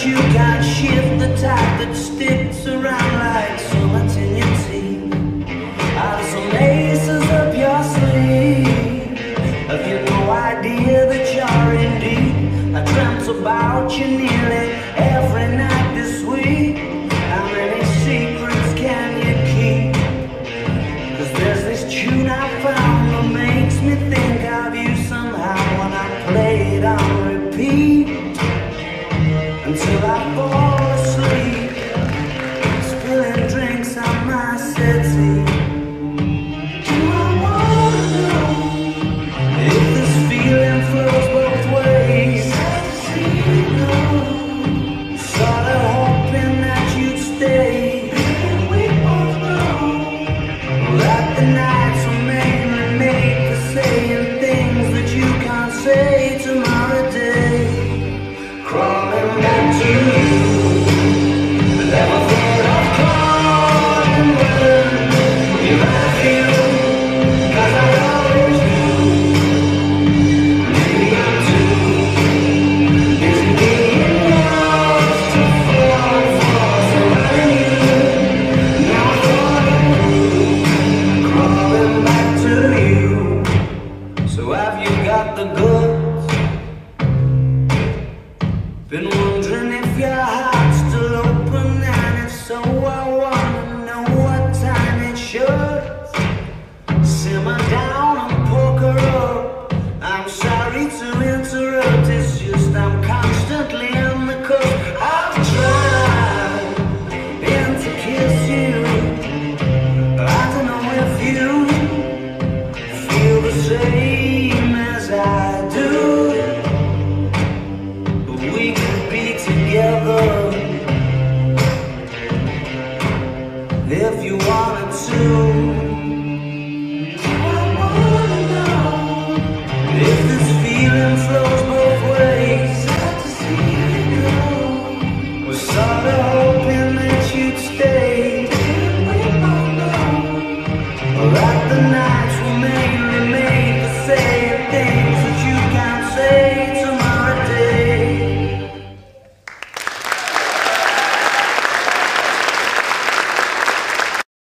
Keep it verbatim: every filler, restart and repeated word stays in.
But you can't shift the tide that sticks around like so much in your teeth. Are some aces up your sleeve? Have you no idea that you're in deep? I dreamt about you nearly every night this week. How many secrets can you keep? Cause there's this tune I found that makes me think of you somehow when I play it on repeat. Until I fall asleep, spilling drinks on my settee. Do I wanna know if this feeling flows both ways? Sorta hoping that you'd stay. We both know that the nights were mainly made for saying things that you can't say tomorrow day. Crawling back to you, never thought of calling when you left you, cause I always knew. Maybe I'm too busy being lost to fall for somebody new. Now I thought of you, crawling back to you. So have you got the goods? Been wondering if your heart's still open, and if so, I wanna know what time it should. Simmer down and poker up. I'm sorry to interrupt, it's just I'm constantly on the cusp. I've tried been to kiss you. I don't know if you feel the same.